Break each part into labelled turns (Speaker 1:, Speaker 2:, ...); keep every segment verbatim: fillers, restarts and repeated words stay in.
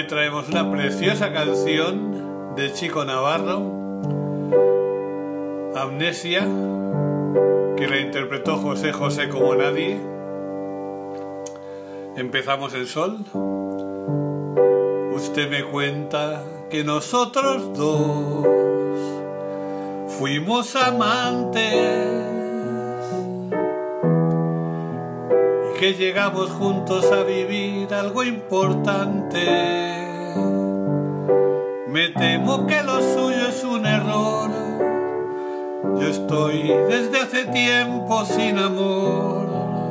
Speaker 1: Hoy traemos una preciosa canción de Chico Navarro, Amnesia, que la interpretó José José como nadie. Empezamos en sol. Usted me cuenta que nosotros dos fuimos amantes y que llegamos juntos a vivir algo importante. Me temo que lo suyo es un error. Yo estoy desde hace tiempo sin amor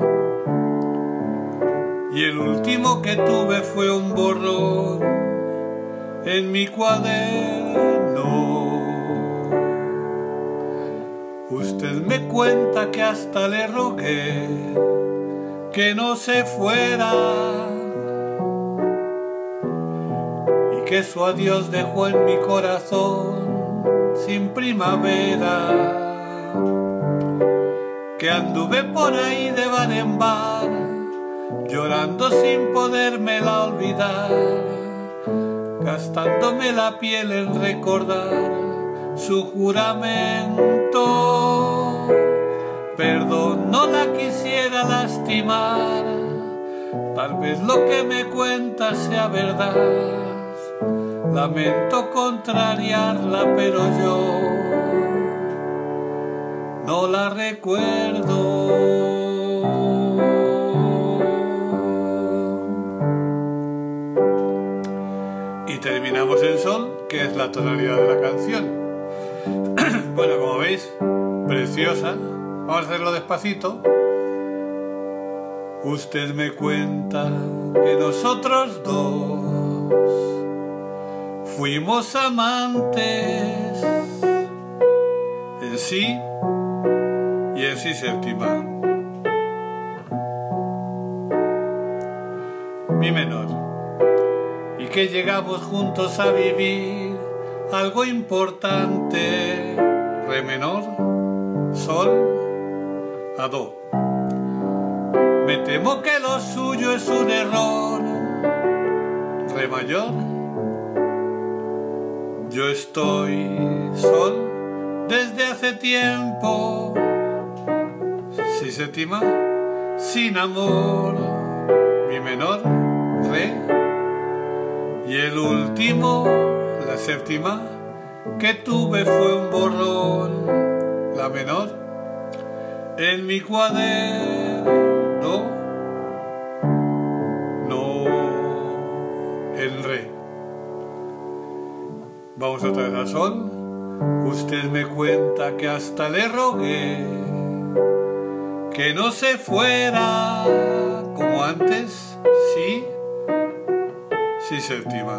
Speaker 1: y el último que tuve fue un borrón en mi cuaderno. Usted me cuenta que hasta le rogué que no se fuera y que su adiós dejó en mi corazón sin primavera, que anduve por ahí de bar en bar llorando sin podérmela olvidar, gastándome la piel en recordar su juramento. Perdón, no la quisiera lastimar, tal vez lo que me cuenta sea verdad. Lamento contrariarla, pero yo no la recuerdo. Y terminamos en sol, que es la tonalidad de la canción. Bueno, como veis, preciosa. Vamos a hacerlo despacito. Usted me cuenta que nosotros dos fuimos amantes en sí y en sí séptima. Mi menor. Y que llegamos juntos a vivir algo importante. Re menor, sol, a do. Me temo que lo suyo es un error. Re mayor. Yo estoy sol desde hace tiempo. Si séptima, sin amor. Mi menor, re. Y el último, la séptima, que tuve fue un borrón. La menor, en mi cuaderno, no, el re. Vamos otra vez a sol. Usted me cuenta que hasta le rogué que no se fuera como antes, sí, sí séptima.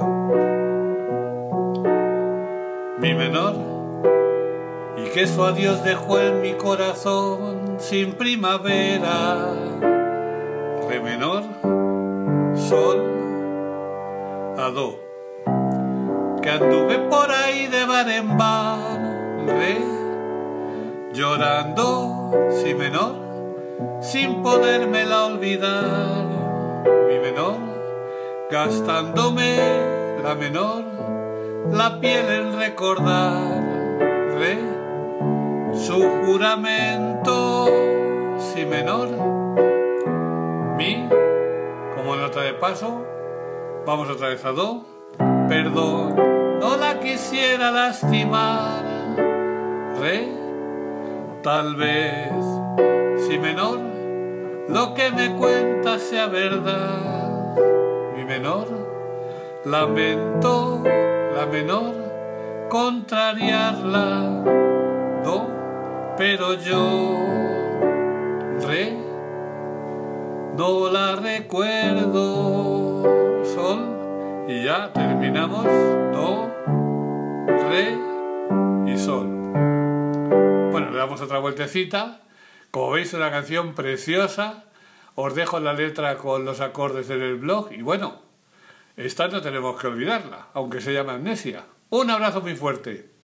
Speaker 1: Mi menor, y que su adiós dejó en mi corazón sin primavera. Re menor, sol, a do. Que anduve por ahí de bar en bar, re, llorando, si menor, sin podérmela olvidar. Mi menor, gastándome la menor, la piel en recordar, re, su juramento, si menor, mi, como nota de paso. Vamos otra vez a do. Perdón, no la quisiera lastimar, re, tal vez, si menor, lo que me cuenta sea verdad. Mi menor, lamento, la menor, contrariarla, do, pero yo, re, no la recuerdo, sol. Y ya terminamos, do, re y sol. Bueno, le damos otra vueltecita. Como veis, una canción preciosa. Os dejo la letra con los acordes en el blog. Y bueno, esta no tenemos que olvidarla, aunque se llame Amnesia. Un abrazo muy fuerte.